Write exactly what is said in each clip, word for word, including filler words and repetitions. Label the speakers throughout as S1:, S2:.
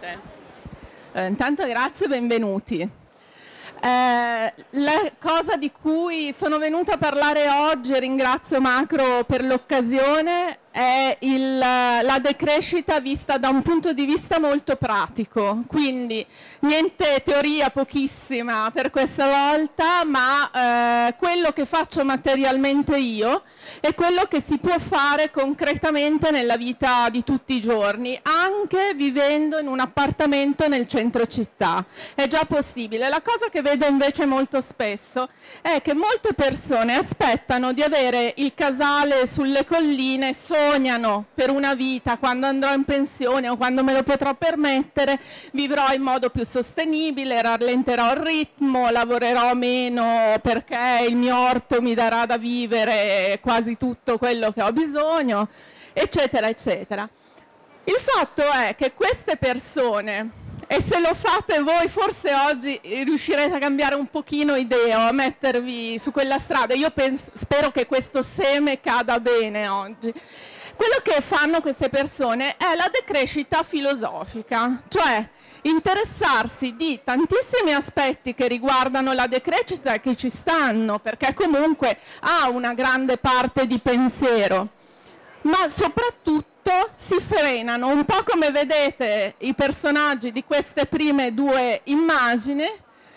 S1: Eh, intanto grazie, benvenuti. Eh, la cosa di cui sono venuta a parlare oggi, e ringrazio Macro per l'occasione, è il, la decrescita vista da un punto di vista molto pratico. Quindi niente teoria, pochissima per questa volta, ma eh, quello che faccio materialmente io è quello che si può fare concretamente nella vita di tutti i giorni, anche vivendo in un appartamento nel centro città. È già possibile. La cosa che vedo invece molto spesso è che molte persone aspettano di avere il casale sulle colline, sognano per una vita: quando andrò in pensione o quando me lo potrò permettere vivrò in modo più sostenibile, rallenterò il ritmo, lavorerò meno perché il mio orto mi darà da vivere quasi tutto quello che ho bisogno, eccetera eccetera. Il fatto è che queste persone, e se lo fate voi forse oggi riuscirete a cambiare un pochino idea o a mettervi su quella strada, io penso, spero che questo seme cada bene oggi. Quello che fanno queste persone è la decrescita filosofica, cioè interessarsi di tantissimi aspetti che riguardano la decrescita e che ci stanno, perché comunque ha una grande parte di pensiero, ma soprattutto si frenano, un po' come vedete i personaggi di queste prime due immagini.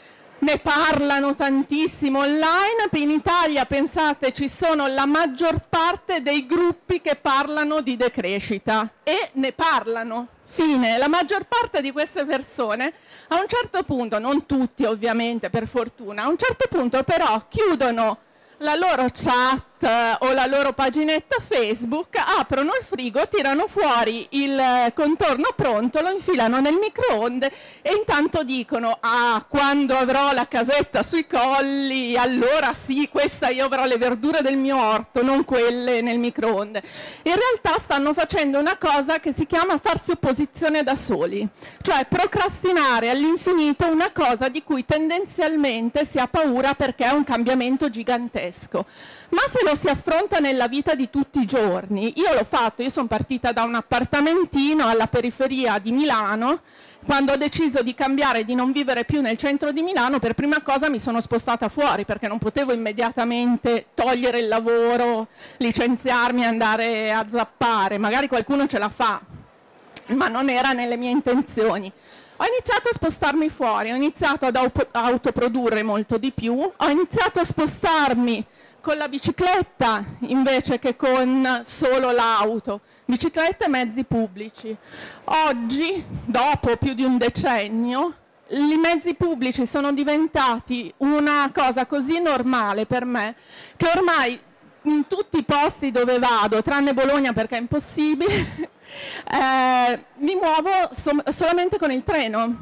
S1: Ne parlano tantissimo online. In Italia, pensate, ci sono la maggior parte dei gruppi che parlano di decrescita e ne parlano. Fine. La maggior parte di queste persone a un certo punto, non tutti ovviamente per fortuna, a un certo punto però chiudono la loro chat o la loro paginetta Facebook, aprono il frigo, tirano fuori il contorno pronto, lo infilano nel microonde e intanto dicono: ah, quando avrò la casetta sui colli, allora sì, questa io avrò le verdure del mio orto, non quelle nel microonde. In realtà stanno facendo una cosa che si chiama farsi opposizione da soli, cioè procrastinare all'infinito una cosa di cui tendenzialmente si ha paura perché è un cambiamento gigantesco. Ma se lo si affronta nella vita di tutti i giorni, io l'ho fatto, io sono partita da un appartamentino alla periferia di Milano. Quando ho deciso di cambiare, di non vivere più nel centro di Milano, per prima cosa mi sono spostata fuori, perché non potevo immediatamente togliere il lavoro, licenziarmi e andare a zappare. Magari qualcuno ce la fa, ma non era nelle mie intenzioni. Ho iniziato a spostarmi fuori, ho iniziato ad autoprodurre molto di più, ho iniziato a spostarmi con la bicicletta invece che con solo l'auto, bicicletta e mezzi pubblici. Oggi, dopo più di un decennio, i mezzi pubblici sono diventati una cosa così normale per me che ormai in tutti i posti dove vado, tranne Bologna perché è impossibile, eh, mi muovo so solamente con il treno.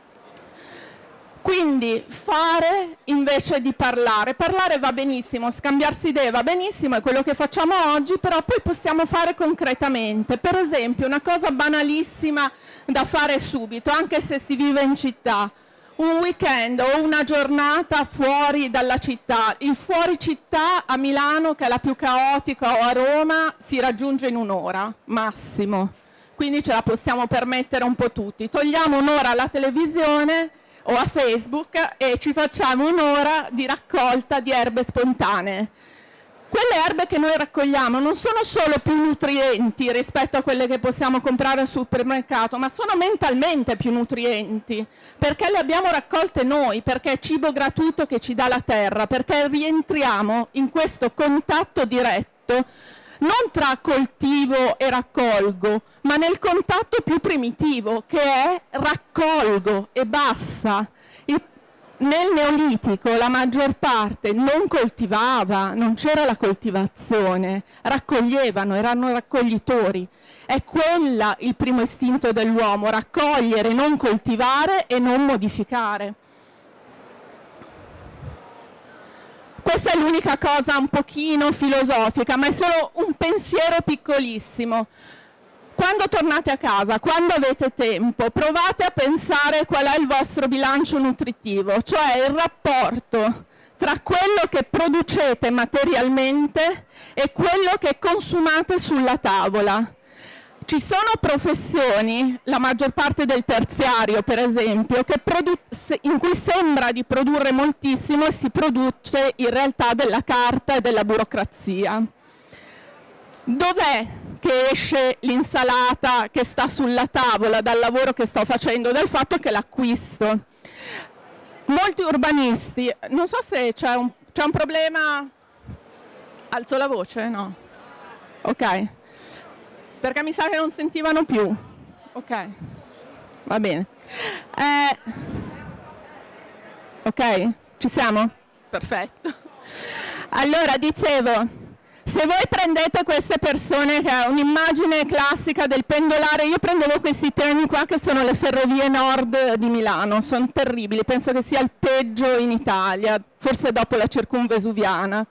S1: Quindi fare invece di parlare. Parlare va benissimo, scambiarsi idee va benissimo, è quello che facciamo oggi, però poi possiamo fare concretamente. Per esempio, una cosa banalissima da fare subito, anche se si vive in città: un weekend o una giornata fuori dalla città. Il fuori città a Milano, che è la più caotica, o a Roma, si raggiunge in un'ora massimo. Quindi ce la possiamo permettere un po' tutti. Togliamo un'ora alla televisione o a Facebook e ci facciamo un'ora di raccolta di erbe spontanee. Quelle erbe che noi raccogliamo non sono solo più nutrienti rispetto a quelle che possiamo comprare al supermercato, ma sono mentalmente più nutrienti, perché le abbiamo raccolte noi, perché è cibo gratuito che ci dà la terra, perché rientriamo in questo contatto diretto non tra coltivo e raccolgo, ma nel contatto più primitivo, che è raccolgo e basta. Il, nel Neolitico la maggior parte non coltivava, non c'era la coltivazione, raccoglievano, erano raccoglitori. È quella il primo istinto dell'uomo: raccogliere, non coltivare e non modificare. Questa è l'unica cosa un pochino filosofica, ma è solo un pensiero piccolissimo. Quando tornate a casa, quando avete tempo, provate a pensare qual è il vostro bilancio nutritivo, cioè il rapporto tra quello che producete materialmente e quello che consumate sulla tavola. Ci sono professioni, la maggior parte del terziario per esempio, che in cui sembra di produrre moltissimo e si produce in realtà della carta e della burocrazia. Dov'è che esce l'insalata che sta sulla tavola dal lavoro che sto facendo? Dal fatto che l'acquisto. Molti urbanisti, non so se c'è un, c'è un problema, alzo la voce? No? Ok. Perché mi sa che non sentivano più. Ok, va bene. Eh, ok, ci siamo? Perfetto. Allora, dicevo, se voi prendete queste persone, che è un'immagine classica del pendolare, io prendevo questi treni qua che sono le ferrovie nord di Milano, sono terribili, penso che sia il peggio in Italia, forse dopo la circumvesuviana.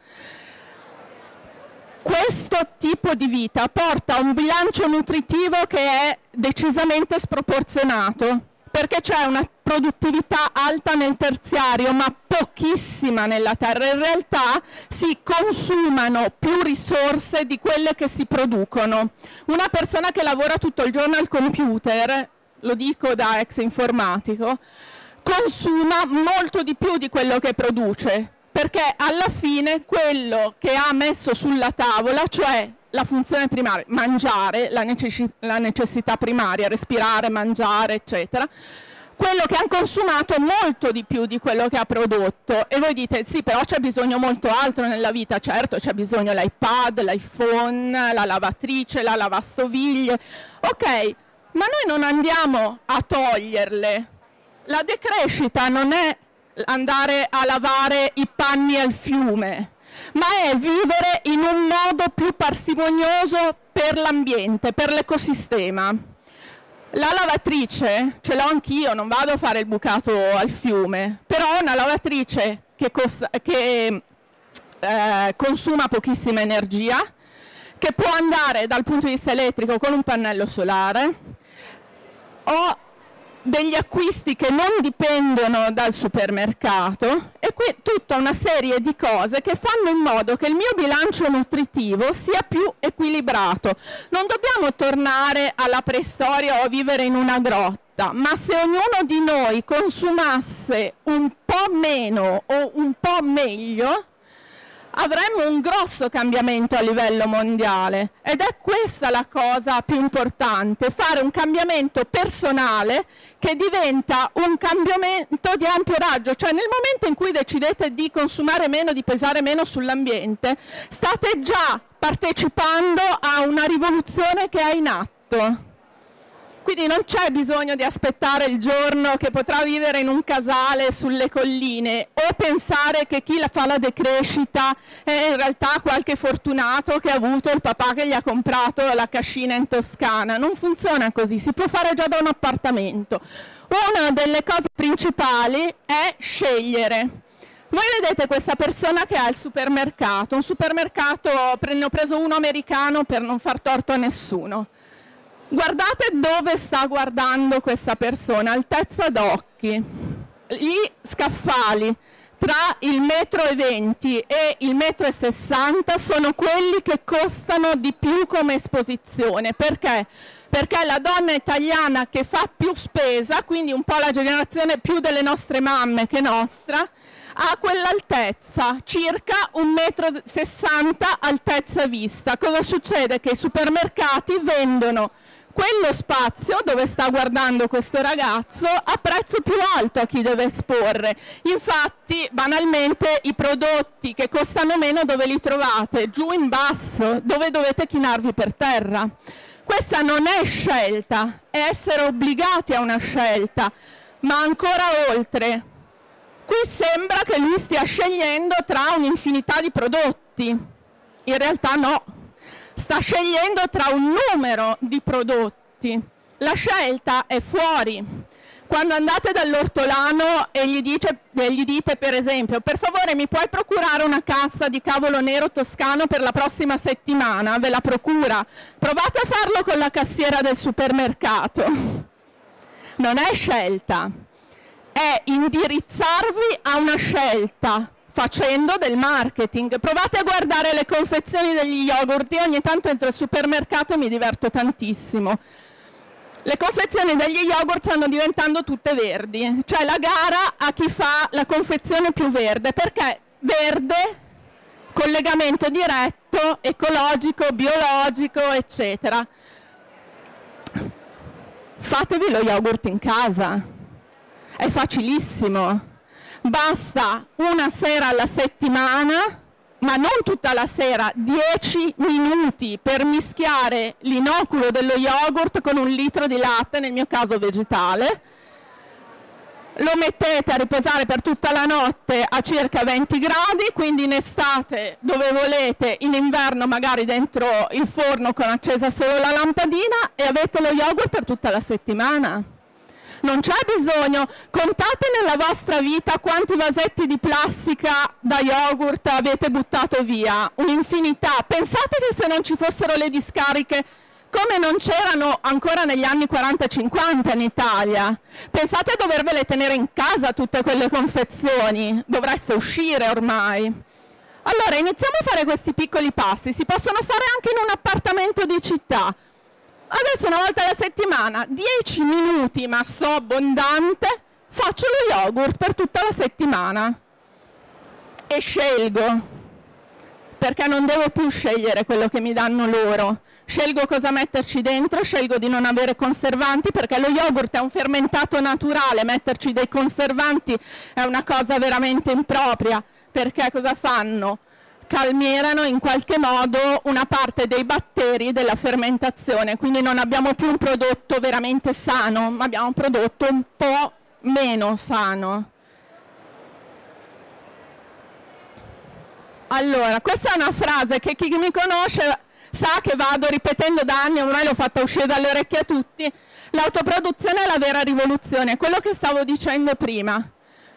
S1: Questo tipo di vita porta a un bilancio nutritivo che è decisamente sproporzionato, perché c'è una produttività alta nel terziario ma pochissima nella terra. In realtà si consumano più risorse di quelle che si producono. Una persona che lavora tutto il giorno al computer, lo dico da ex informatico, consuma molto di più di quello che produce, perché alla fine quello che ha messo sulla tavola, cioè la funzione primaria, mangiare, la, necess- la necessità primaria, respirare, mangiare, eccetera, quello che ha consumato è molto di più di quello che ha prodotto. E voi dite, sì, però c'è bisogno molto altro nella vita. Certo, c'è bisogno l'iPad, l'iPhone, la lavatrice, la lavastoviglie. Ok, ma noi non andiamo a toglierle. La decrescita non è andare a lavare i panni al fiume, ma è vivere in un modo più parsimonioso per l'ambiente, per l'ecosistema. La lavatrice ce l'ho anch'io, non vado a fare il bucato al fiume, però una lavatrice che, costa, che eh, consuma pochissima energia, che può andare dal punto di vista elettrico con un pannello solare. Ho degli acquisti che non dipendono dal supermercato e qui tutta una serie di cose che fanno in modo che il mio bilancio nutritivo sia più equilibrato. Non dobbiamo tornare alla preistoria o a vivere in una grotta, ma se ognuno di noi consumasse un po' meno o un po' meglio, avremmo un grosso cambiamento a livello mondiale, ed è questa la cosa più importante, fare un cambiamento personale che diventa un cambiamento di ampio raggio. Cioè, nel momento in cui decidete di consumare meno, di pesare meno sull'ambiente, state già partecipando a una rivoluzione che è in atto. Quindi non c'è bisogno di aspettare il giorno che potrà vivere in un casale sulle colline o pensare che chi la fa la decrescita è in realtà qualche fortunato che ha avuto il papà che gli ha comprato la cascina in Toscana. Non funziona così, si può fare già da un appartamento. Una delle cose principali è scegliere. Voi vedete questa persona che ha il supermercato, un supermercato, ne ho preso uno americano per non far torto a nessuno. Guardate dove sta guardando questa persona, altezza d'occhi. Gli scaffali tra il metro e venti e il metro e sessanta sono quelli che costano di più come esposizione. Perché? Perché la donna italiana che fa più spesa, quindi un po' la generazione più delle nostre mamme che nostra, ha quell'altezza, circa un metro e sessanta altezza vista. Cosa succede? Che i supermercati vendono quello spazio dove sta guardando questo ragazzo a prezzo più alto a chi deve esporre. Infatti, banalmente, i prodotti che costano meno dove li trovate? Giù in basso, dove dovete chinarvi per terra. Questa non è scelta, è essere obbligati a una scelta, ma ancora oltre. Qui sembra che lui stia scegliendo tra un'infinità di prodotti. In realtà no. Sta scegliendo tra un numero di prodotti. La scelta è fuori. Quando andate dall'ortolano e gli, dice, e gli dite, per esempio, per favore mi puoi procurare una cassa di cavolo nero toscano per la prossima settimana? Ve la procura. Provate a farlo con la cassiera del supermercato. Non è scelta, è indirizzarvi a una scelta. facendo del marketing. Provate a guardare le confezioni degli yogurt, io ogni tanto entro al supermercato e mi diverto tantissimo. Le confezioni degli yogurt stanno diventando tutte verdi, cioè la gara a chi fa la confezione più verde, perché verde, collegamento diretto, ecologico, biologico, eccetera. Fatevi lo yogurt in casa, è facilissimo, basta una sera alla settimana, ma non tutta la sera, dieci minuti per mischiare l'inoculo dello yogurt con un litro di latte, nel mio caso vegetale, lo mettete a riposare per tutta la notte a circa venti gradi, quindi in estate dove volete, in inverno magari dentro il forno con accesa solo la lampadina e avete lo yogurt per tutta la settimana. Non c'è bisogno, contate nella vostra vita quanti vasetti di plastica da yogurt avete buttato via, un'infinità. Pensate che se non ci fossero le discariche, come non c'erano ancora negli anni quaranta cinquanta in Italia, pensate a dovervele tenere in casa tutte quelle confezioni, dovreste uscire ormai. Allora iniziamo a fare questi piccoli passi, si possono fare anche in un appartamento di città. Adesso una volta alla settimana, dieci minuti, ma sto abbondante, faccio lo yogurt per tutta la settimana e scelgo, perché non devo più scegliere quello che mi danno loro. Scelgo cosa metterci dentro, scelgo di non avere conservanti, perché lo yogurt è un fermentato naturale, metterci dei conservanti è una cosa veramente impropria, perché cosa fanno? Calmierano in qualche modo una parte dei batteri della fermentazione, quindi non abbiamo più un prodotto veramente sano, ma abbiamo un prodotto un po' meno sano. Allora, questa è una frase che chi mi conosce sa che vado ripetendo da anni, ormai l'ho fatta uscire dalle orecchie a tutti: l'autoproduzione è la vera rivoluzione, quello che stavo dicendo prima.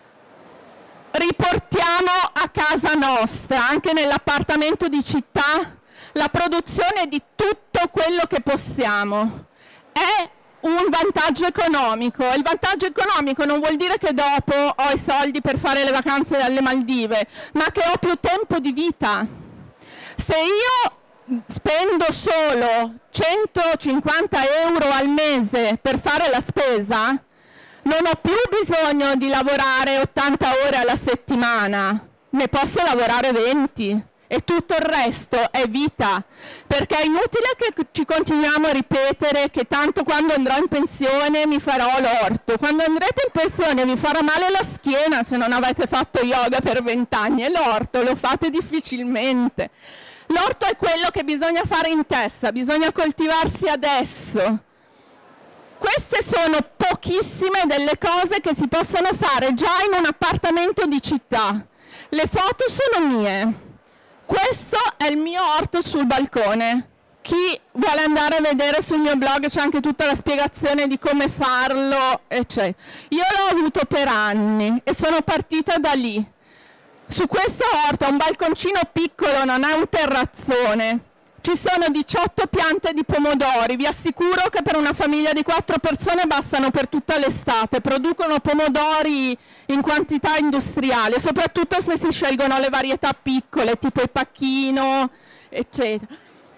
S1: Riportiamo a casa nostra, anche nell'appartamento di città, la produzione di tutto quello che possiamo. È un vantaggio economico. Il vantaggio economico non vuol dire che dopo ho i soldi per fare le vacanze alle Maldive, ma che ho più tempo di vita. Se io spendo solo centocinquanta euro al mese per fare la spesa, non ho più bisogno di lavorare ottanta ore alla settimana, ne posso lavorare venti e tutto il resto è vita, perché è inutile che ci continuiamo a ripetere che tanto quando andrò in pensione mi farò l'orto. Quando andrete in pensione vi farà male la schiena se non avete fatto yoga per vent'anni e l'orto lo fate difficilmente. L'orto è quello che bisogna fare in testa, bisogna coltivarsi adesso. Queste sono pochissime delle cose che si possono fare già in un appartamento di città. Le foto sono mie. Questo è il mio orto sul balcone. Chi vuole andare a vedere sul mio blog c'è anche tutta la spiegazione di come farlo, eccetera. Io l'ho avuto per anni e sono partita da lì. Su questo orto è un balconcino piccolo, non è un terrazzone. Ci sono diciotto piante di pomodori, vi assicuro che per una famiglia di quattro persone bastano per tutta l'estate, producono pomodori in quantità industriale, soprattutto se si scelgono le varietà piccole, tipo il pacchino, eccetera.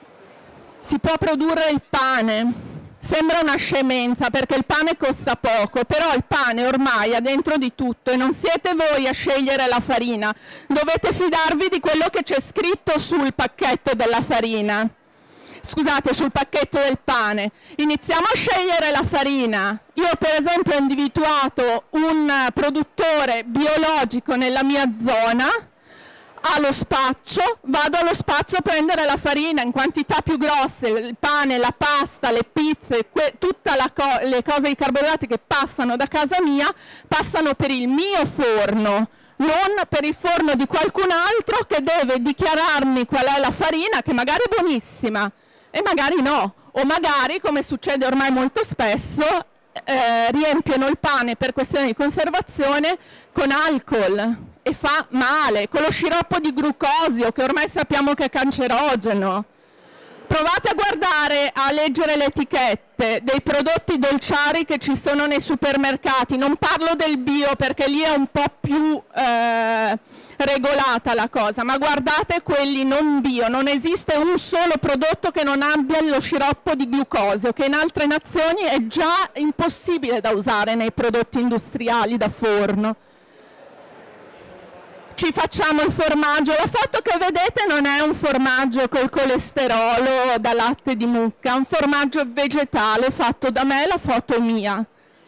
S1: Si può produrre il pane, sembra una scemenza perché il pane costa poco, però il pane ormai ha dentro di tutto e non siete voi a scegliere la farina, dovete fidarvi di quello che c'è scritto sul pacchetto della farina, scusate, sul pacchetto del pane. Iniziamo a scegliere la farina. Io per esempio ho individuato un produttore biologico nella mia zona, allo spaccio, vado allo spaccio a prendere la farina in quantità più grosse, il pane, la pasta, le pizze, tutte co le cose di carboidrati che passano da casa mia, passano per il mio forno, non per il forno di qualcun altro che deve dichiararmi qual è la farina, che magari è buonissima e magari no, o magari, come succede ormai molto spesso, eh, riempiono il pane per questioni di conservazione con alcol e fa male, con lo sciroppo di glucosio che ormai sappiamo che è cancerogeno. Provate a guardare, a leggere le etichette. latte, dei prodotti dolciari che ci sono nei supermercati, non parlo del bio perché lì è un po' più eh, regolata la cosa, ma guardate quelli non bio, non esiste un solo prodotto che non abbia lo sciroppo di glucosio, che in altre nazioni è già impossibile da usare nei prodotti industriali da forno. Ci facciamo il formaggio, la foto che vedete non è un formaggio col colesterolo da latte di mucca, è un formaggio vegetale fatto da me, la foto è mia.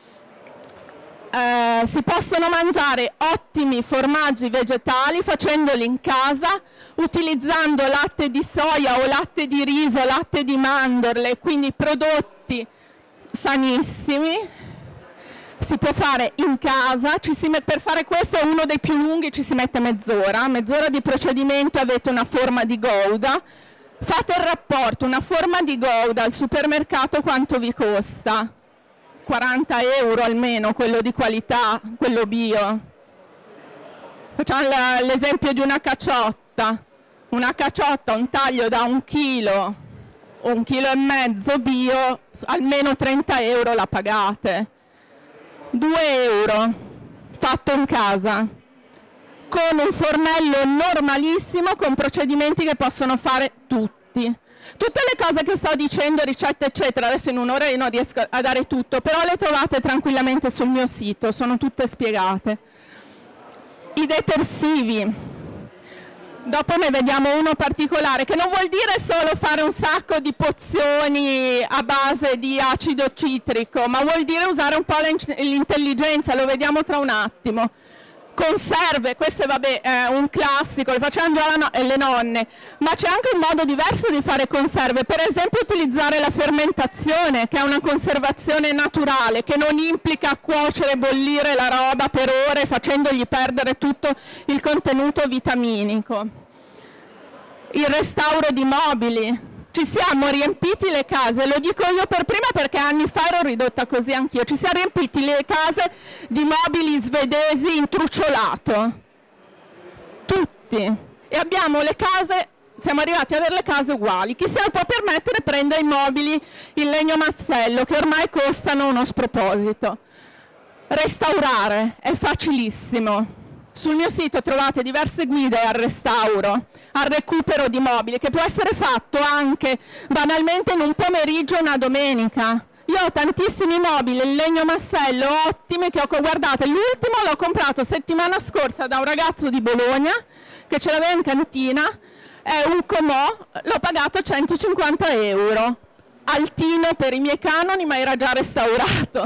S1: Eh, si possono mangiare ottimi formaggi vegetali facendoli in casa, utilizzando latte di soia o latte di riso, latte di mandorle, quindi prodotti sanissimi. Si può fare in casa, ci si met- per fare questo è uno dei più lunghi, ci si mette mezz'ora, mezz'ora di procedimento, avete una forma di Gouda, fate il rapporto, una forma di Gouda al supermercato quanto vi costa? quaranta euro almeno, quello di qualità, quello bio. Facciamo l'esempio di una caciotta, una caciotta, un taglio da un chilo, un chilo e mezzo bio, almeno trenta euro la pagate. due euro fatto in casa con un fornello normalissimo con procedimenti che possono fare tutti. Tutte le cose che sto dicendo, ricette eccetera, adesso in un'ora io non riesco a dare tutto, però le trovate tranquillamente sul mio sito, sono tutte spiegate. I detersivi. Dopo ne vediamo uno particolare, che non vuol dire solo fare un sacco di pozioni a base di acido citrico, ma vuol dire usare un po' l'intelligenza, lo vediamo tra un attimo. Conserve, questo è vabbè, è un classico, le facevano già no- le nonne, ma c'è anche un modo diverso di fare conserve, per esempio utilizzare la fermentazione, che è una conservazione naturale, che non implica cuocere e bollire la roba per ore facendogli perdere tutto il contenuto vitaminico. Il restauro di mobili. Ci siamo riempiti le case, lo dico io per prima perché anni fa ero ridotta così anch'io, ci siamo riempiti le case di mobili svedesi in truciolato, tutti, e abbiamo le case, siamo arrivati ad avere le case uguali. Chi se lo può permettere prende i mobili in legno massello che ormai costano uno sproposito. Restaurare è facilissimo. Sul mio sito trovate diverse guide al restauro, al recupero di mobili, che può essere fatto anche banalmente in un pomeriggio o una domenica. Io ho tantissimi mobili in legno massello ottimi che ho guardate. L'ultimo l'ho comprato settimana scorsa da un ragazzo di Bologna che ce l'aveva in cantina, è un comò, l'ho pagato centocinquanta euro. Altino per i miei canoni, ma era già restaurato.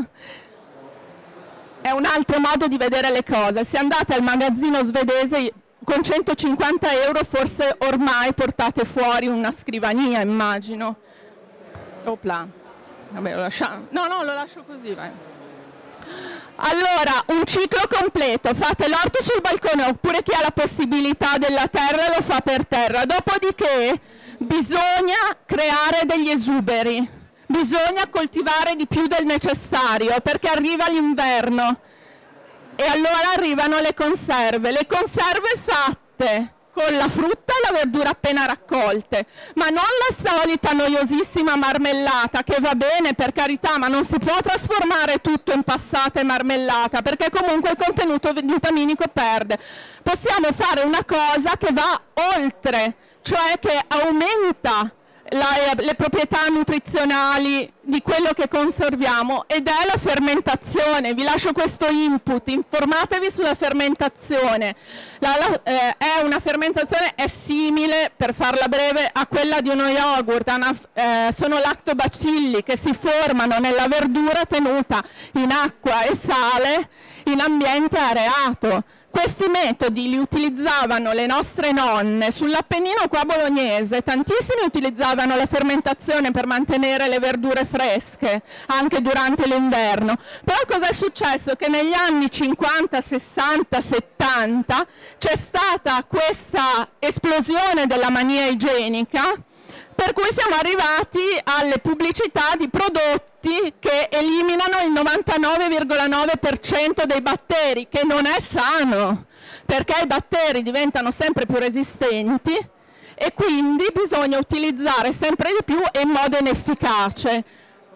S1: È un altro modo di vedere le cose. Se andate al magazzino svedese con centocinquanta euro forse ormai portate fuori una scrivania, immagino. Opla. Vabbè, lo lasciamo. No, no, lo lascio così, vai. Allora, un ciclo completo. Fate l'orto sul balcone, oppure chi ha la possibilità della terra lo fa per terra. Dopodiché bisogna creare degli esuberi. Bisogna coltivare di più del necessario perché arriva l'inverno e allora arrivano le conserve. Le conserve fatte con la frutta e la verdura appena raccolte, ma non la solita noiosissima marmellata che va bene per carità, ma non si può trasformare tutto in passata e marmellata perché comunque il contenuto vitaminico perde. Possiamo fare una cosa che va oltre, cioè che aumenta La, le proprietà nutrizionali di quello che conserviamo ed è la fermentazione. Vi lascio questo input, informatevi sulla fermentazione. La, la, eh, è una fermentazione è simile, per farla breve, a quella di uno yogurt. Una, eh, sono lactobacilli che si formano nella verdura tenuta in acqua e sale in ambiente areato. Questi metodi li utilizzavano le nostre nonne sull'Appennino qua bolognese, tantissimi utilizzavano la fermentazione per mantenere le verdure fresche anche durante l'inverno. Però cosa è successo? Che negli anni cinquanta, sessanta, settanta c'è stata questa esplosione della mania igienica, per cui siamo arrivati alle pubblicità di prodotti che eliminano il novantanove virgola nove per cento dei batteri, che non è sano, perché i batteri diventano sempre più resistenti e quindi bisogna utilizzare sempre di più e in modo inefficace.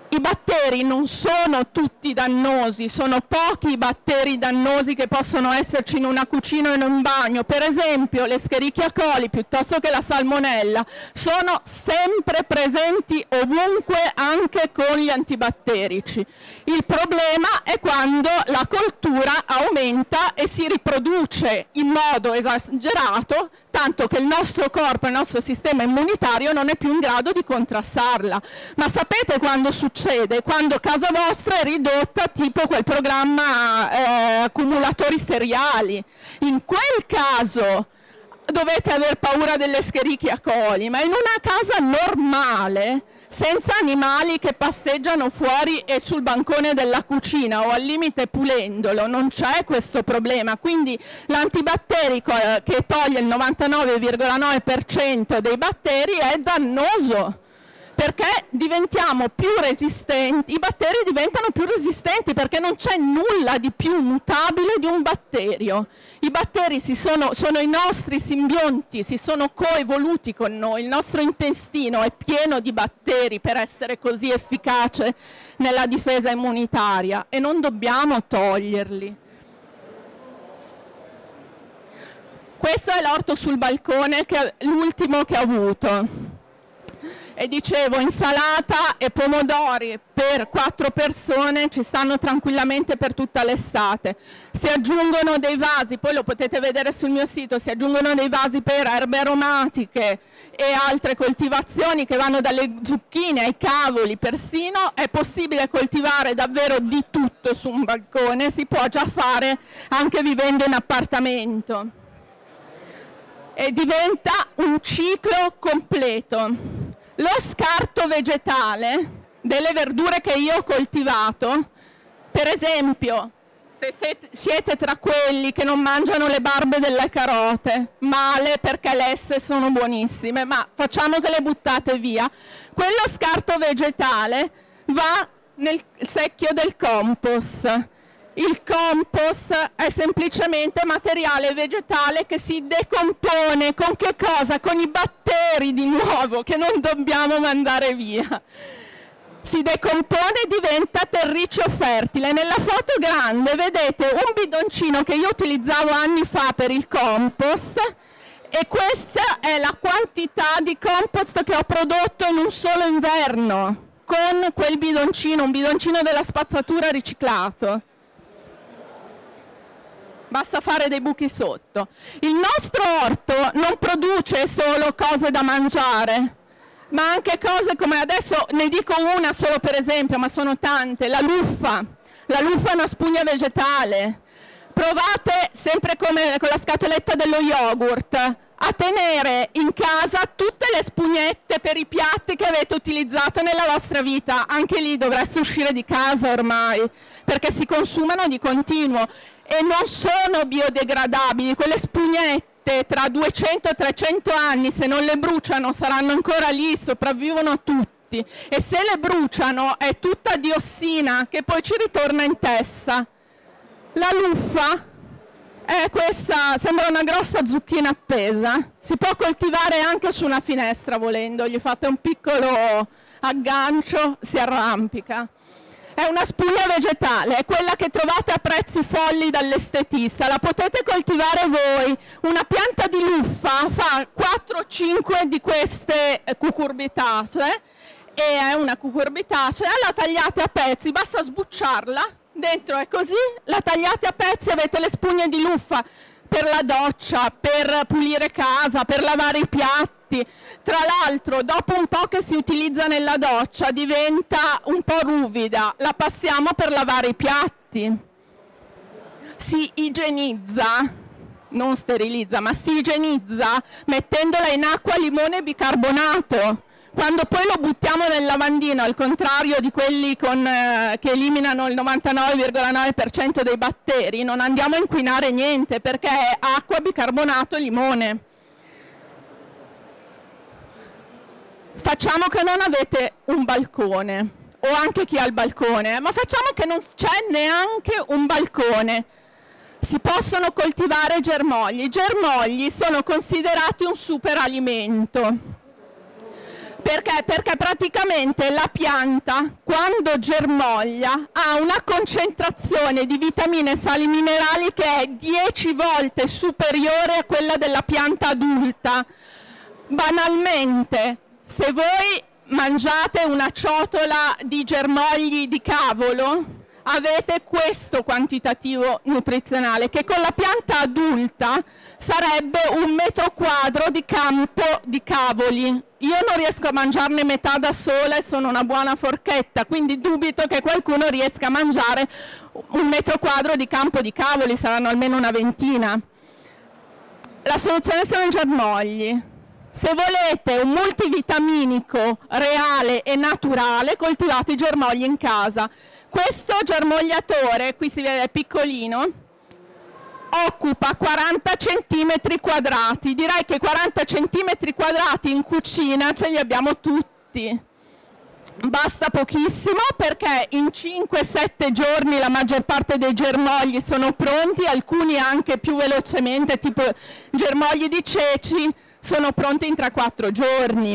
S1: I batteri non sono tutti dannosi, sono pochi i batteri dannosi che possono esserci in una cucina o in un bagno. Per esempio le Escherichia coli piuttosto che la salmonella sono sempre presenti ovunque, anche con gli antibatterici. Il problema è quando la coltura aumenta e si riproduce in modo esagerato, tanto che il nostro corpo, il nostro sistema immunitario non è più in grado di contrastarla. Ma sapete quando succede? Quando casa vostra è ridotta tipo quel programma eh, accumulatori seriali. In quel caso dovete aver paura delle Escherichia coli, ma in una casa normale, senza animali che passeggiano fuori e sul bancone della cucina o al limite pulendolo, non c'è questo problema. Quindi l'antibatterico eh, che toglie il novantanove virgola nove per cento dei batteri è dannoso, perché diventiamo più resistenti, i batteri diventano più resistenti perché non c'è nulla di più mutabile di un batterio. I batteri si sono, sono i nostri simbionti, si sono coevoluti con noi, il nostro intestino è pieno di batteri per essere così efficace nella difesa immunitaria e non dobbiamo toglierli. Questo è l'orto sul balcone, che l'ultimo che ho avuto. E dicevo, insalata e pomodori per quattro persone ci stanno tranquillamente per tutta l'estate. Si aggiungono dei vasi, poi lo potete vedere sul mio sito, si aggiungono dei vasi per erbe aromatiche e altre coltivazioni che vanno dalle zucchine ai cavoli, persino è possibile coltivare davvero di tutto su un balcone, si può già fare anche vivendo in appartamento. E diventa un ciclo completo. Lo scarto vegetale delle verdure che io ho coltivato, per esempio, se siete tra quelli che non mangiano le barbe delle carote, male perché lesse sono buonissime, ma facciamo che le buttate via, quello scarto vegetale va nel secchio del compost. Il compost è semplicemente materiale vegetale che si decompone con che cosa? Con i batteri di nuovo che non dobbiamo mandare via. Si decompone e diventa terriccio fertile. Nella foto grande vedete un bidoncino che io utilizzavo anni fa per il compost e questa è la quantità di compost che ho prodotto in un solo inverno con quel bidoncino, un bidoncino della spazzatura riciclato. Basta fare dei buchi sotto. Il nostro orto non produce solo cose da mangiare, ma anche cose come, adesso ne dico una solo per esempio, ma sono tante, la luffa. La luffa è una spugna vegetale. Provate, sempre come con la scatoletta dello yogurt, a tenere in casa tutte le spugnette per i piatti che avete utilizzato nella vostra vita. Anche lì dovreste uscire di casa ormai, perché si consumano di continuo e non sono biodegradabili. Quelle spugnette tra duecento e trecento anni, se non le bruciano, saranno ancora lì, sopravvivono tutti. E se le bruciano è tutta diossina che poi ci ritorna in testa. La luffa è questa, sembra una grossa zucchina appesa. Si può coltivare anche su una finestra volendo, gli fate un piccolo aggancio, si arrampica. È una spugna vegetale, è quella che trovate a prezzi folli dall'estetista, la potete coltivare voi. Una pianta di luffa fa quattro cinque di queste cucurbitacee e è una cucurbitacea, la tagliate a pezzi, basta sbucciarla, dentro è così, la tagliate a pezzi, avete le spugne di luffa per la doccia, per pulire casa, per lavare i piatti. Tra l'altro, dopo un po' che si utilizza nella doccia, diventa un po' ruvida, la passiamo per lavare i piatti. Si igienizza, non sterilizza, ma si igienizza mettendola in acqua, limone e bicarbonato. Quando poi lo buttiamo nel lavandino, al contrario di quelli con, eh, che eliminano il novantanove virgola nove per cento dei batteri, non andiamo a inquinare niente perché è acqua, bicarbonato e limone. Facciamo che non avete un balcone, o anche chi ha il balcone, ma facciamo che non c'è neanche un balcone. Si possono coltivare germogli. I germogli sono considerati un superalimento. Perché? Perché praticamente la pianta, quando germoglia, ha una concentrazione di vitamine e sali minerali che è dieci volte superiore a quella della pianta adulta. Banalmente, se voi mangiate una ciotola di germogli di cavolo, avete questo quantitativo nutrizionale, che con la pianta adulta sarebbe un metro quadro di campo di cavoli. Io non riesco a mangiarne metà da sola e sono una buona forchetta, quindi dubito che qualcuno riesca a mangiare un metro quadro di campo di cavoli, saranno almeno una ventina. La soluzione sono i germogli. Se volete un multivitaminico reale e naturale, coltivate i germogli in casa. Questo germogliatore, qui si vede, è piccolino, occupa quaranta centimetri quadrati. Direi che quaranta centimetri quadrati in cucina ce li abbiamo tutti. Basta pochissimo, perché in cinque sette giorni la maggior parte dei germogli sono pronti, alcuni anche più velocemente, tipo germogli di ceci, sono pronti in tre quattro giorni.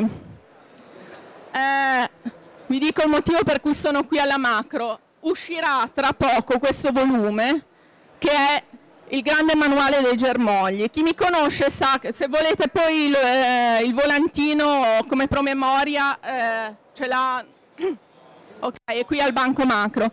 S1: Eh, vi dico il motivo per cui sono qui alla macro. Uscirà tra poco questo volume, che è il grande manuale dei germogli. Chi mi conosce sa che, se volete poi il, eh, il volantino come promemoria, eh, ce l'ha, ok, è qui al banco macro.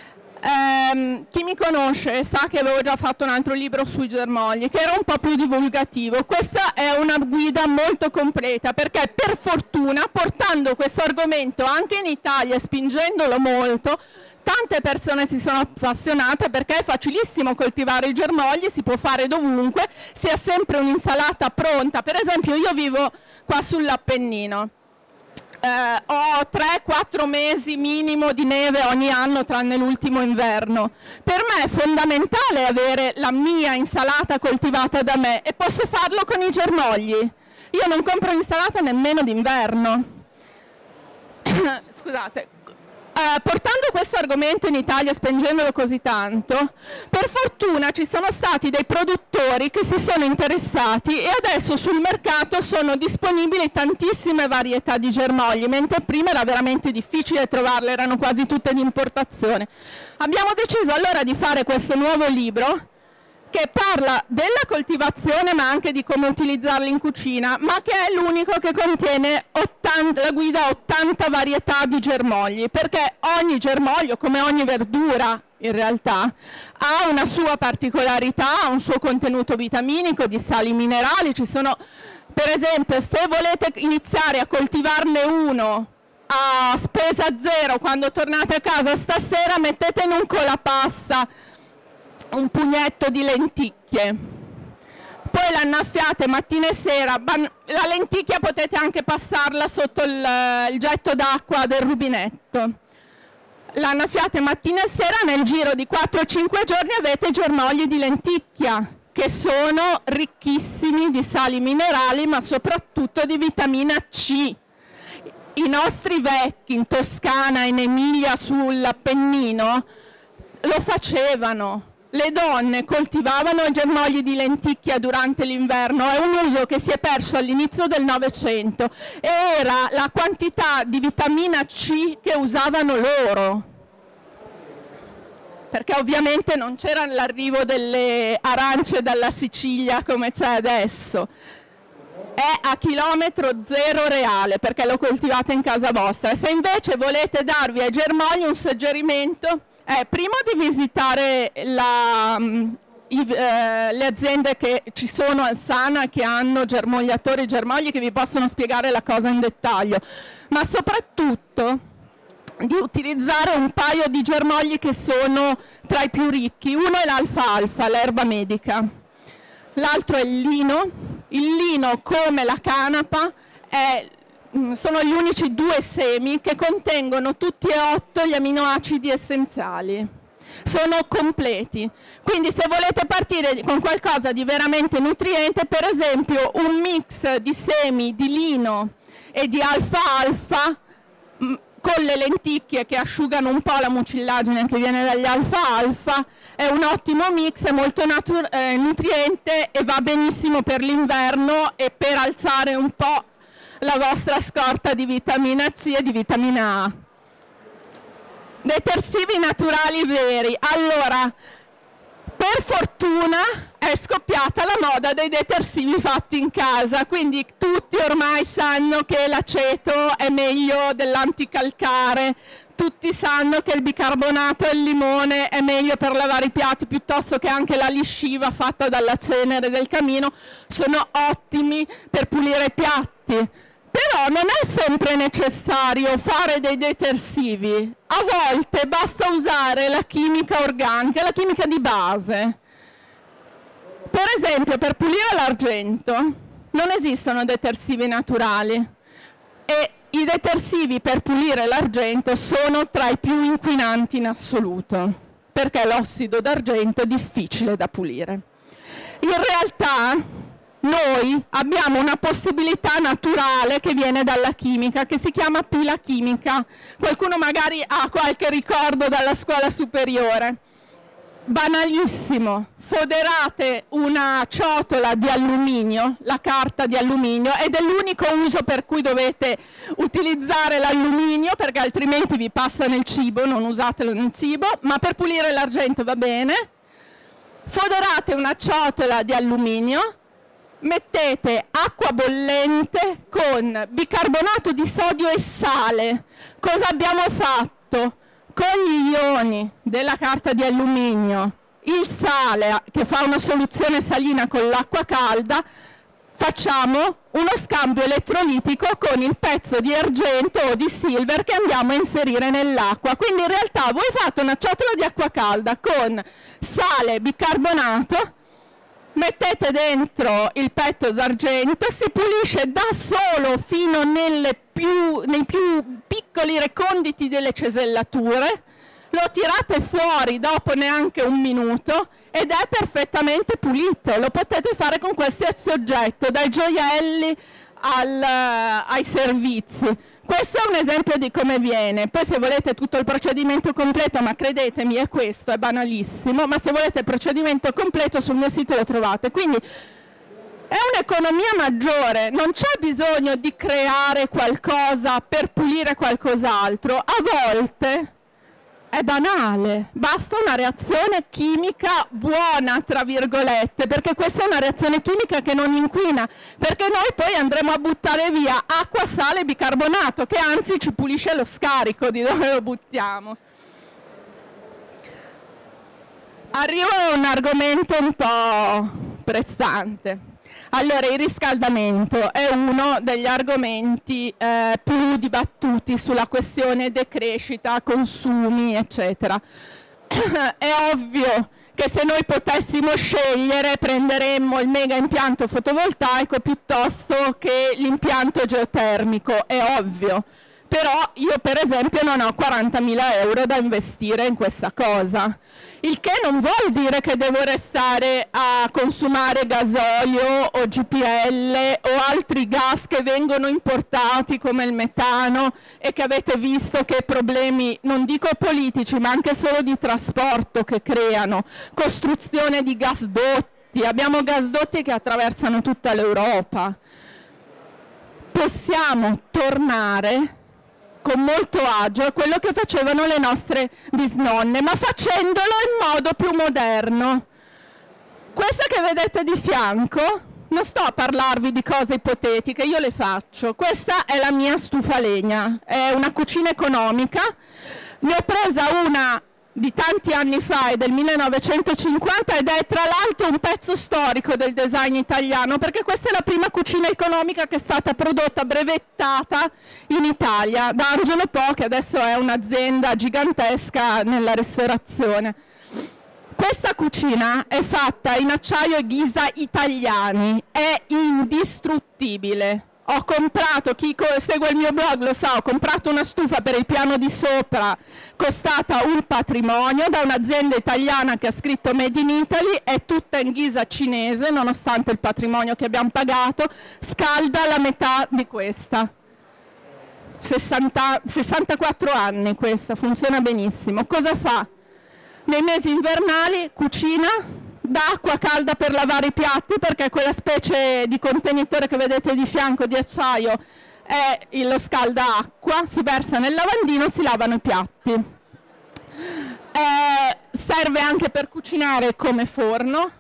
S1: Eh, chi mi conosce sa che avevo già fatto un altro libro sui germogli, che era un po' più divulgativo. Questa è una guida molto completa, perché per fortuna, portando questo argomento anche in Italia, spingendolo molto, tante persone si sono appassionate, perché è facilissimo coltivare i germogli, si può fare dovunque, si ha sempre un'insalata pronta. Per esempio, io vivo qua sull'Appennino. Eh, ho tre quattro mesi minimo di neve ogni anno, tranne l'ultimo inverno. Per me è fondamentale avere la mia insalata coltivata da me, e posso farlo con i germogli. Io non compro insalata nemmeno d'inverno. Scusate. Uh, portando questo argomento in Italia, spingendolo così tanto, per fortuna ci sono stati dei produttori che si sono interessati, e adesso sul mercato sono disponibili tantissime varietà di germogli, mentre prima era veramente difficile trovarle, erano quasi tutte di importazione. Abbiamo deciso allora di fare questo nuovo libro, che parla della coltivazione ma anche di come utilizzarli in cucina, ma che è l'unico che contiene ottanta, la guida a ottanta varietà di germogli, perché ogni germoglio, come ogni verdura in realtà, ha una sua particolarità, ha un suo contenuto vitaminico, di sali minerali. Ci sono, per esempio, se volete iniziare a coltivarne uno a spesa zero, quando tornate a casa stasera, mettete in un colapasta un pugnetto di lenticchie, poi l'annaffiate mattina e sera. La lenticchia potete anche passarla sotto il, il getto d'acqua del rubinetto, l'annaffiate mattina e sera, nel giro di quattro cinque giorni avete germogli di lenticchia, che sono ricchissimi di sali minerali, ma soprattutto di vitamina C. I nostri vecchi in Toscana, in Emilia, sull'Appennino, lo facevano. Le donne coltivavano i germogli di lenticchia durante l'inverno, è un uso che si è perso all'inizio del Novecento, e era la quantità di vitamina C che usavano loro, perché ovviamente non c'era l'arrivo delle arance dalla Sicilia come c'è adesso. È a chilometro zero reale, perché lo coltivate in casa vostra. E se invece volete darvi ai germogli un suggerimento, è primo di visitare la, i, eh, le aziende che ci sono al Sana, che hanno germogliatori e germogli che vi possono spiegare la cosa in dettaglio, ma soprattutto di utilizzare un paio di germogli che sono tra i più ricchi. Uno è l'alfalfa, l'erba medica, l'altro è il lino. Il lino, come la canapa, è sono gli unici due semi che contengono tutti e otto gli aminoacidi essenziali, sono completi. Quindi se volete partire con qualcosa di veramente nutriente, per esempio un mix di semi di lino e di alfalfa con le lenticchie che asciugano un po' la mucillagine che viene dagli alfalfa, è un ottimo mix, è molto eh, nutriente e va benissimo per l'inverno e per alzare un po' la vostra scorta di vitamina C e di vitamina A. Detersivi naturali veri. Allora, per fortuna è scoppiata la moda dei detersivi fatti in casa, quindi tutti ormai sanno che l'aceto è meglio dell'anticalcare, tutti sanno che il bicarbonato e il limone è meglio per lavare i piatti piuttosto che anche la lisciva fatta dalla cenere del camino, sono ottimi per pulire i piatti. Però non è sempre necessario fare dei detersivi, a volte basta usare la chimica organica, la chimica di base. Per esempio, per pulire l'argento non esistono detersivi naturali e i detersivi per pulire l'argento sono tra i più inquinanti in assoluto, perché l'ossido d'argento è difficile da pulire. In realtà noi abbiamo una possibilità naturale che viene dalla chimica, che si chiama pila chimica. Qualcuno magari ha qualche ricordo dalla scuola superiore. Banalissimo, foderate una ciotola di alluminio, la carta di alluminio, ed è l'unico uso per cui dovete utilizzare l'alluminio, perché altrimenti vi passa nel cibo, non usatelo nel cibo, ma per pulire l'argento va bene. Foderate una ciotola di alluminio, mettete acqua bollente con bicarbonato di sodio e sale. Cosa abbiamo fatto? Con gli ioni della carta di alluminio, il sale che fa una soluzione salina con l'acqua calda, facciamo uno scambio elettrolitico con il pezzo di argento o di silver che andiamo a inserire nell'acqua. Quindi in realtà voi fate una ciotola di acqua calda con sale e bicarbonato, mettete dentro il pezzo d'argento, si pulisce da solo fino nelle più, nei più piccoli reconditi delle cesellature, lo tirate fuori dopo neanche un minuto ed è perfettamente pulito. Lo potete fare con qualsiasi oggetto, dai gioielli al, ai servizi. Questo è un esempio di come viene. Poi se volete tutto il procedimento completo, ma credetemi è questo, è banalissimo, ma se volete il procedimento completo sul mio sito lo trovate. Quindi è un'economia maggiore, non c'è bisogno di creare qualcosa per pulire qualcos'altro. A volte è banale, basta una reazione chimica buona, tra virgolette, perché questa è una reazione chimica che non inquina, perché noi poi andremo a buttare via acqua, sale e bicarbonato, che anzi ci pulisce lo scarico di dove lo buttiamo. Arrivo a un argomento un po' pressante. Allora, il riscaldamento è uno degli argomenti eh, più dibattuti sulla questione decrescita, consumi, eccetera. È ovvio che se noi potessimo scegliere prenderemmo il mega impianto fotovoltaico piuttosto che l'impianto geotermico, è ovvio. Però io per esempio non ho quarantamila euro da investire in questa cosa, il che non vuol dire che devo restare a consumare gasolio o G P L o altri gas che vengono importati come il metano e che avete visto che problemi, non dico politici, ma anche solo di trasporto che creano, costruzione di gasdotti, abbiamo gasdotti che attraversano tutta l'Europa. Possiamo tornare con molto agio a quello che facevano le nostre bisnonne, ma facendolo in modo più moderno. Questa che vedete di fianco, non sto a parlarvi di cose ipotetiche, io le faccio. Questa è la mia stufa a legna, è una cucina economica, ne ho presa una di tanti anni fa, è del millenovecentocinquanta ed è tra l'altro un pezzo storico del design italiano, perché questa è la prima cucina economica che è stata prodotta, brevettata in Italia da Angelo Po, che adesso è un'azienda gigantesca nella ristorazione. Questa cucina è fatta in acciaio e ghisa italiani, è indistruttibile. Ho comprato, chi segue il mio blog lo sa, ho comprato una stufa per il piano di sopra, costata un patrimonio, da un'azienda italiana che ha scritto Made in Italy, è tutta in ghisa cinese, nonostante il patrimonio che abbiamo pagato, scalda la metà di questa. sessanta, sessantaquattro anni questa, funziona benissimo. Cosa fa? Nei mesi invernali cucina, dà acqua calda per lavare i piatti, perché quella specie di contenitore che vedete di fianco di acciaio è lo scalda-acqua, si versa nel lavandino, si lavano i piatti. Eh, serve anche per cucinare come forno.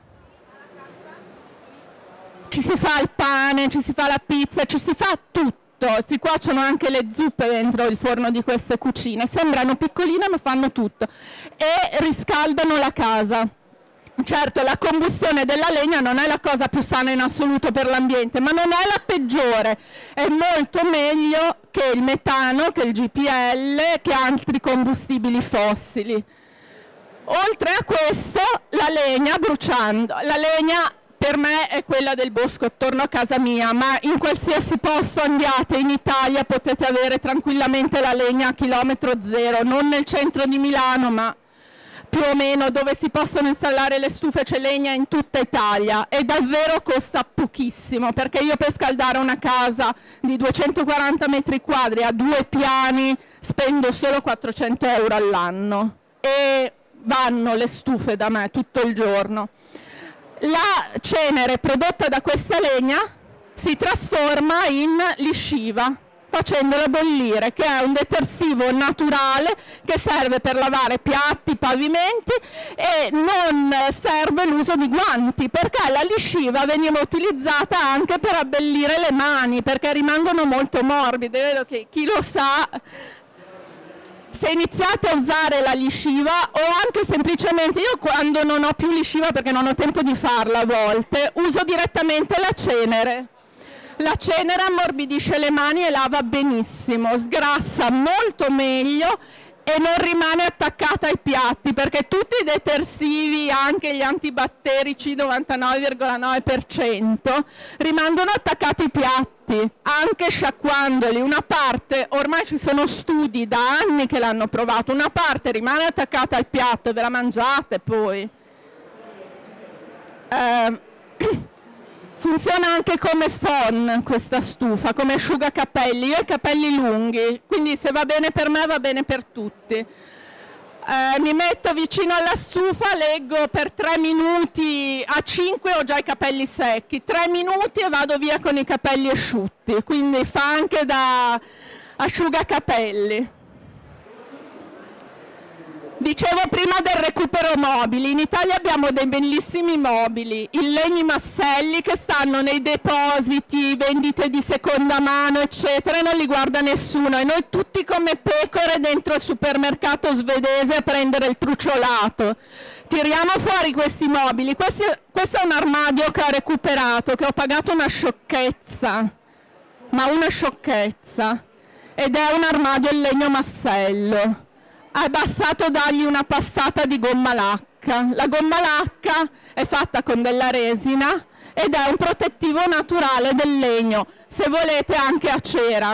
S1: Ci si fa il pane, ci si fa la pizza, ci si fa tutto. Si cuociono anche le zuppe dentro il forno di queste cucine. Sembrano piccoline ma fanno tutto. E riscaldano la casa. Certo, la combustione della legna non è la cosa più sana in assoluto per l'ambiente, ma non è la peggiore. È molto meglio che il metano, che il G P L, che altri combustibili fossili. Oltre a questo, la legna bruciando. La legna per me è quella del bosco attorno a casa mia, ma in qualsiasi posto andiate in Italia potete avere tranquillamente la legna a chilometro zero, non nel centro di Milano, ma più o meno dove si possono installare le stufe c'è legna in tutta Italia e davvero costa pochissimo, perché io per scaldare una casa di duecentoquaranta metri quadri a due piani spendo solo quattrocento euro all'anno e vanno le stufe da me tutto il giorno. La cenere prodotta da questa legna si trasforma in lisciva facendola bollire, che è un detersivo naturale che serve per lavare piatti, pavimenti e non serve l'uso di guanti, perché la lisciva veniva utilizzata anche per abbellire le mani, perché rimangono molto morbide. Vedo che chi lo sa, se iniziate a usare la lisciva o anche semplicemente, io quando non ho più lisciva perché non ho tempo di farla a volte, uso direttamente la cenere. La cenere ammorbidisce le mani e lava benissimo, sgrassa molto meglio e non rimane attaccata ai piatti, perché tutti i detersivi, anche gli antibatterici novantanove virgola nove per cento, rimangono attaccati ai piatti, anche sciacquandoli. Una parte, ormai ci sono studi da anni che l'hanno provato, una parte rimane attaccata al piatto e ve la mangiate poi. Eh, Funziona anche come phon questa stufa, come asciugacapelli. Io ho i capelli lunghi, quindi se va bene per me va bene per tutti. Eh, mi metto vicino alla stufa, leggo per tre minuti, a cinque ho già i capelli secchi, tre minuti e vado via con i capelli asciutti, quindi fa anche da asciugacapelli. Dicevo prima del recupero mobili, in Italia abbiamo dei bellissimi mobili, in legni masselli che stanno nei depositi, vendite di seconda mano eccetera e non li guarda nessuno e noi tutti come pecore dentro il supermercato svedese a prendere il truciolato. Tiriamo fuori questi mobili, questo, questo è un armadio che ho recuperato, che ho pagato una sciocchezza, ma una sciocchezza, ed è un armadio in legno massello. È bastato dargli una passata di gomma lacca. La gomma lacca è fatta con della resina ed è un protettivo naturale del legno, se volete anche a cera.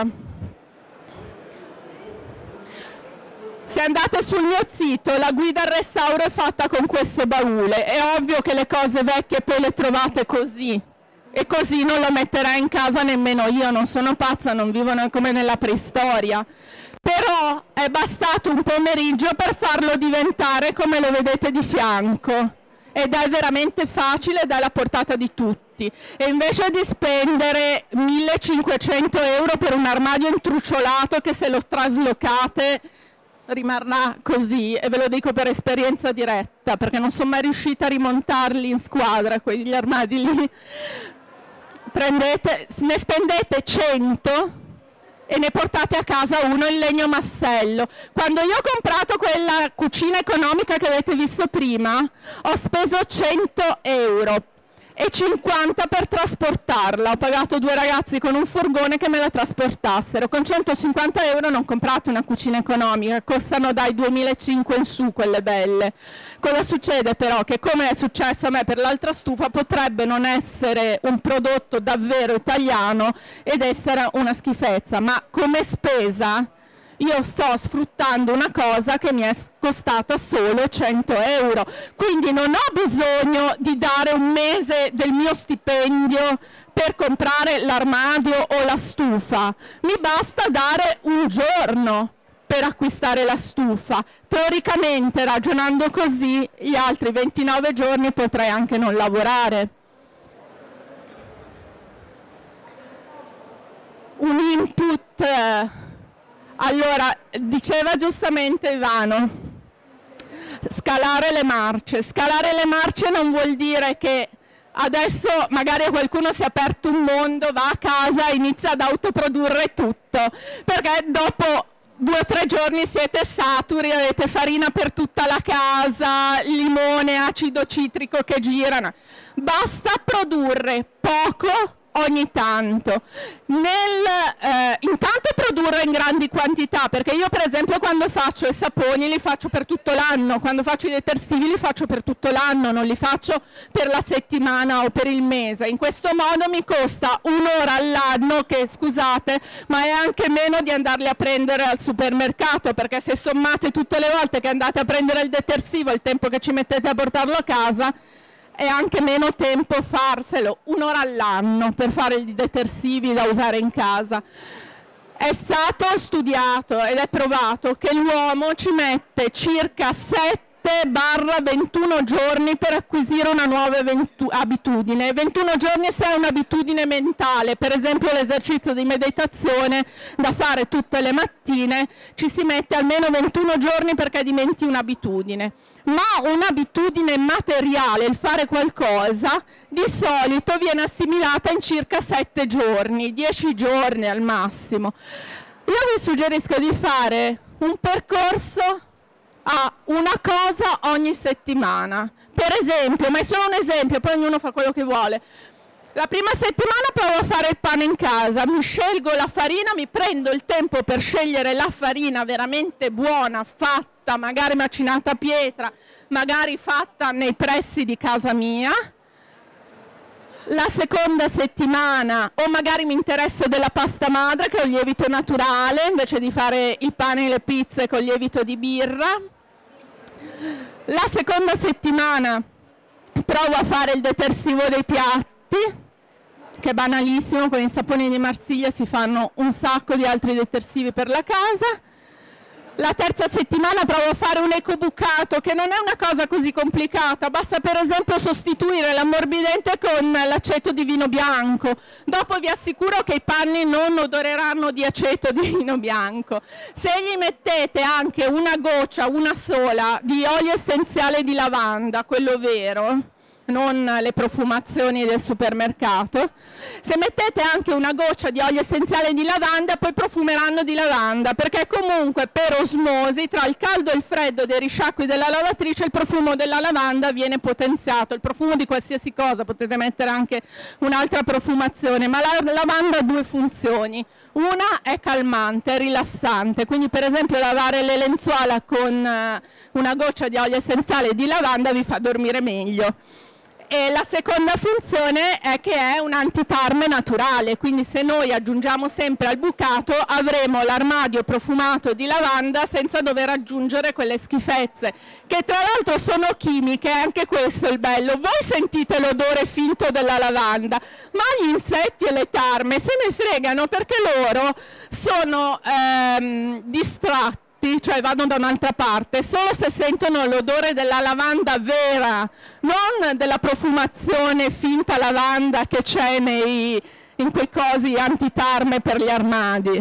S1: Se andate sul mio sito, la guida al restauro è fatta con questo baule. È ovvio che le cose vecchie poi le trovate così, e così non lo metterei in casa nemmeno io, non sono pazza, non vivo come nella preistoria. Però è bastato un pomeriggio per farlo diventare come lo vedete di fianco ed è veramente facile ed è alla portata di tutti. E invece di spendere millecinquecento euro per un armadio intruciolato che se lo traslocate rimarrà così, e ve lo dico per esperienza diretta perché non sono mai riuscita a rimontarli in squadra quegli armadi lì, prendete, ne spendete cento e ne portate a casa uno in legno massello. Quando io ho comprato quella cucina economica che avete visto prima, ho speso cento euro e cinquanta per trasportarla. Ho pagato due ragazzi con un furgone che me la trasportassero. Con centocinquanta euro non comprate una cucina economica, costano dai duemilacinquecento in su quelle belle. Cosa succede però? Che come è successo a me per l'altra stufa, potrebbe non essere un prodotto davvero italiano ed essere una schifezza, ma come spesa io sto sfruttando una cosa che mi è costata solo cento euro, quindi non ho bisogno di dare un mese del mio stipendio per comprare l'armadio o la stufa, mi basta dare un giorno per acquistare la stufa. Teoricamente, ragionando così, gli altri ventinove giorni potrei anche non lavorare. Un input, allora, diceva giustamente Ivano, scalare le marce. Scalare le marce non vuol dire che adesso magari a qualcuno si è aperto un mondo, va a casa e inizia ad autoprodurre tutto, perché dopo due o tre giorni siete saturi, avete farina per tutta la casa, limone, acido citrico che girano. Basta produrre poco ogni tanto. Nel, eh, intanto produrre in grandi quantità, perché io per esempio quando faccio i saponi li faccio per tutto l'anno, quando faccio i detersivi li faccio per tutto l'anno, non li faccio per la settimana o per il mese. In questo modo mi costa un'ora all'anno che, scusate, ma è anche meno di andarli a prendere al supermercato, perché se sommate tutte le volte che andate a prendere il detersivo, il tempo che ci mettete a portarlo a casa, è anche meno tempo farselo, un'ora all'anno per fare i detersivi da usare in casa. È stato studiato ed è provato che l'uomo ci mette circa sette ventuno giorni per acquisire una nuova abitudine. ventuno giorni se è un'abitudine mentale, per esempio l'esercizio di meditazione da fare tutte le mattine, ci si mette almeno ventuno giorni perché diventi un'abitudine. Ma un'abitudine materiale, il fare qualcosa, di solito viene assimilata in circa sette giorni, dieci giorni al massimo. Io vi suggerisco di fare un percorso a una cosa ogni settimana. Per esempio, ma è solo un esempio, poi ognuno fa quello che vuole. La prima settimana provo a fare il pane in casa, mi scelgo la farina, mi prendo il tempo per scegliere la farina veramente buona, fatta, magari macinata a pietra, magari fatta nei pressi di casa mia. La seconda settimana o magari mi interesso della pasta madre che è un lievito naturale, invece di fare il pane e le pizze con lievito di birra. La seconda settimana provo a fare il detersivo dei piatti, che è banalissimo, con i saponi di Marsiglia si fanno un sacco di altri detersivi per la casa. La terza settimana provo a fare un ecobucato, che non è una cosa così complicata, basta per esempio sostituire l'ammorbidente con l'aceto di vino bianco. Dopo vi assicuro che i panni non odoreranno di aceto di vino bianco. Se gli mettete anche una goccia, una sola, di olio essenziale di lavanda, quello vero, non le profumazioni del supermercato, se mettete anche una goccia di olio essenziale di lavanda poi profumeranno di lavanda, perché comunque per osmosi tra il caldo e il freddo dei risciacqui della lavatrice il profumo della lavanda viene potenziato, il profumo di qualsiasi cosa, potete mettere anche un'altra profumazione, ma la lavanda ha due funzioni. Una è calmante, è rilassante, quindi per esempio lavare le lenzuola con una goccia di olio essenziale di lavanda vi fa dormire meglio. E la seconda funzione è che è un antitarme naturale, quindi se noi aggiungiamo sempre al bucato avremo l'armadio profumato di lavanda senza dover aggiungere quelle schifezze, che tra l'altro sono chimiche, anche questo è il bello. Voi sentite l'odore finto della lavanda, ma gli insetti e le tarme se ne fregano, perché loro sono ehm, distratti, cioè vanno da un'altra parte, solo se sentono l'odore della lavanda vera, non della profumazione finta lavanda che c'è nei, in quei cosi antitarme per gli armadi.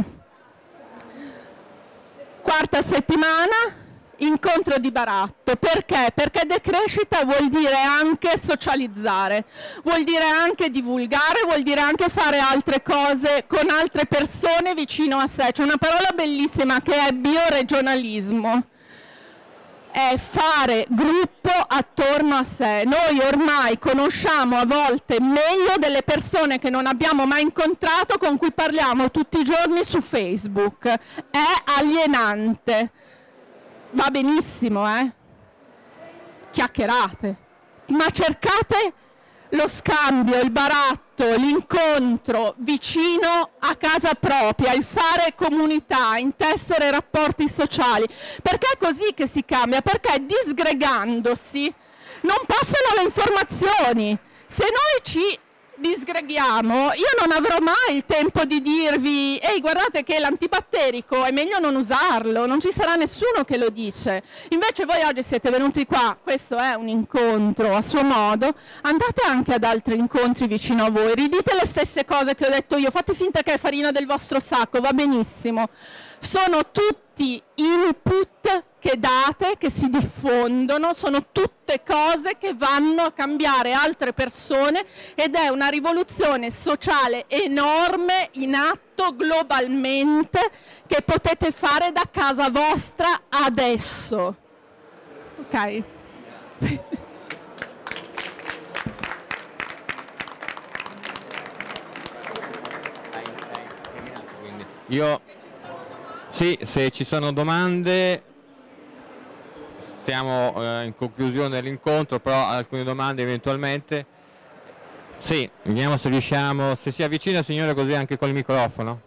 S1: Quarta settimana, incontro di baratto. Perché? Perché decrescita vuol dire anche socializzare, vuol dire anche divulgare, vuol dire anche fare altre cose con altre persone vicino a sé. C'è una parola bellissima che è bioregionalismo, è fare gruppo attorno a sé. Noi ormai conosciamo a volte meglio delle persone che non abbiamo mai incontrato, con cui parliamo tutti i giorni su Facebook. È alienante. Va benissimo, eh? Chiacchierate, ma cercate lo scambio, il baratto, l'incontro vicino a casa propria, il fare comunità, intessere rapporti sociali, perché è così che si cambia, perché disgregandosi non passano le informazioni. Se noi ci disgreghiamo, io non avrò mai il tempo di dirvi ehi, guardate che l'antibatterico è meglio non usarlo, non ci sarà nessuno che lo dice. Invece voi oggi siete venuti qua, questo è un incontro a suo modo, andate anche ad altri incontri vicino a voi, ridite le stesse cose che ho detto io, fate finta che è farina del vostro sacco, va benissimo. Sono tutti input che date, che si diffondono, sono tutte cose che vanno a cambiare altre persone ed è una rivoluzione sociale enorme in atto globalmente che potete fare da casa vostra adesso. Ok?
S2: Io, sì, se ci sono domande, siamo eh, in conclusione dell'incontro, però alcune domande eventualmente. Sì, vediamo se riusciamo, se si avvicina il signore così anche col microfono.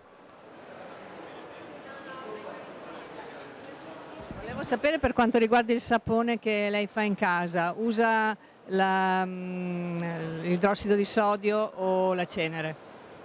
S3: Volevo sapere per quanto riguarda il sapone che lei fa in casa, usa l'idrossido di sodio o la cenere?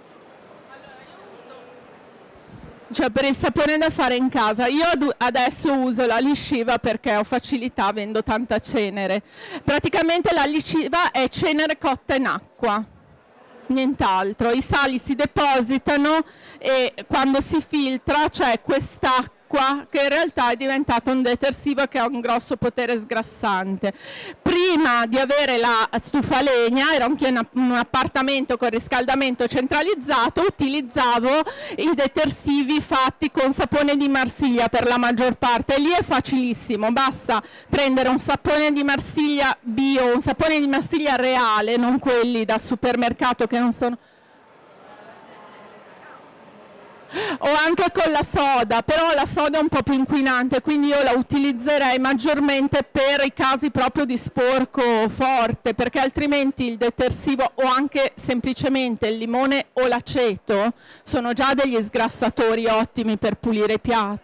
S1: Cioè per il sapone da fare in casa, io adesso uso la lisciva perché ho facilità, avendo tanta cenere. Praticamente la lisciva è cenere cotta in acqua, nient'altro. I sali si depositano e quando si filtra c'è quest'acqua che in realtà è diventato un detersivo che ha un grosso potere sgrassante. Prima di avere la stufa a legna, ero anche in un appartamento con riscaldamento centralizzato, utilizzavo i detersivi fatti con sapone di Marsiglia per la maggior parte. Lì è facilissimo, basta prendere un sapone di Marsiglia bio, un sapone di Marsiglia reale, non quelli da supermercato che non sono... o anche con la soda, però la soda è un po' più inquinante, quindi io la utilizzerei maggiormente per i casi proprio di sporco forte, perché altrimenti il detersivo o anche semplicemente il limone o l'aceto sono già degli sgrassatori ottimi per pulire i piatti.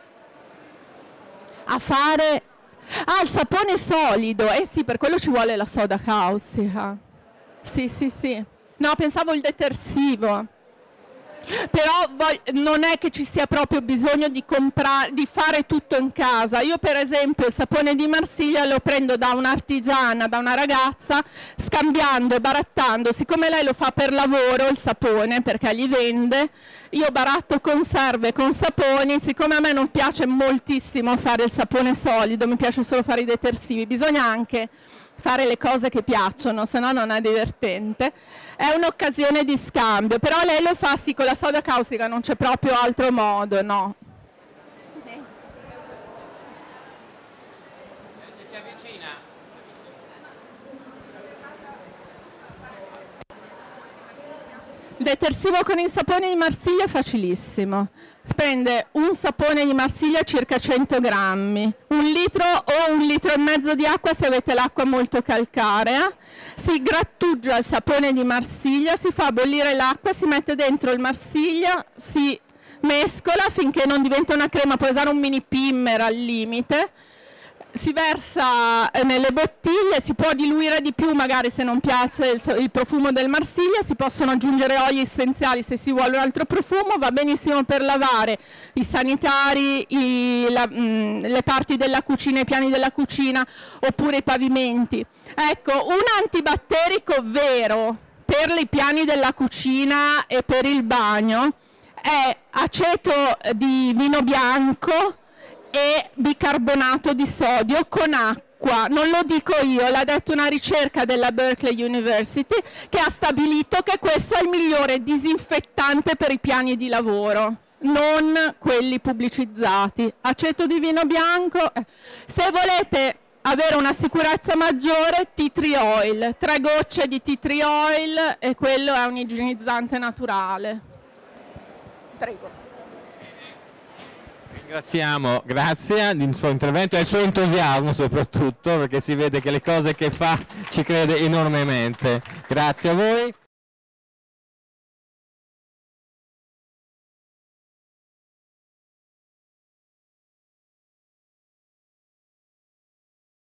S1: A fare... Ah, il sapone solido, eh sì, per quello ci vuole la soda caustica. Sì, sì, sì. No, pensavo il detersivo. Però non è che ci sia proprio bisogno di, comprare, di fare tutto in casa. Io per esempio il sapone di Marsiglia lo prendo da un'artigiana, da una ragazza, scambiando e barattando. Siccome lei lo fa per lavoro il sapone, perché gli vende, io baratto conserve con saponi. Siccome a me non piace moltissimo fare il sapone solido, mi piace solo fare i detersivi, bisogna anche fare le cose che piacciono, se no non è divertente. È un'occasione di scambio, però lei lo fa sì con la soda caustica, non c'è proprio altro modo, no.
S2: Si avvicina.
S1: Il detersivo con il sapone di Marsiglia è facilissimo. Prende un sapone di Marsiglia circa cento grammi, un litro o un litro e mezzo di acqua se avete l'acqua molto calcarea, si grattugia il sapone di Marsiglia, si fa bollire l'acqua, si mette dentro il Marsiglia, si mescola finché non diventa una crema, puoi usare un mini Pimmer al limite, si versa nelle bottiglie, si può diluire di più magari se non piace il, il profumo del Marsiglia, si possono aggiungere oli essenziali se si vuole un altro profumo, va benissimo per lavare i sanitari, i, la, mh, le parti della cucina, i piani della cucina oppure i pavimenti. Ecco, un antibatterico vero per i piani della cucina e per il bagno è aceto di vino bianco e bicarbonato di sodio con acqua. Non lo dico io, l'ha detto una ricerca della Berkeley University che ha stabilito che questo è il migliore disinfettante per i piani di lavoro, non quelli pubblicizzati. Aceto di vino bianco. Se volete avere una sicurezza maggiore, tea tree oil, tre gocce di tea tree oil e quello è un igienizzante naturale. Prego.
S2: Ringraziamo, grazie del suo intervento e del suo entusiasmo soprattutto, perché si vede che le cose che fa ci crede enormemente. Grazie a voi.